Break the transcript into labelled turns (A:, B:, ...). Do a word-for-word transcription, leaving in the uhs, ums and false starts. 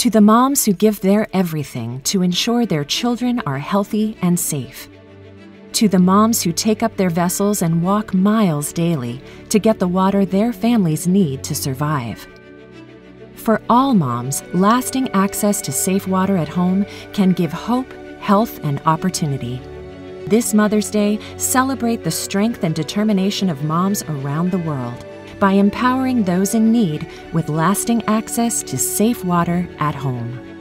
A: To the moms who give their everything to ensure their children are healthy and safe. To the moms who take up their vessels and walk miles daily to get the water their families need to survive. For all moms, lasting access to safe water at home can give hope, health, and opportunity. This Mother's Day, celebrate the strength and determination of moms around the world by empowering those in need with lasting access to safe water at home.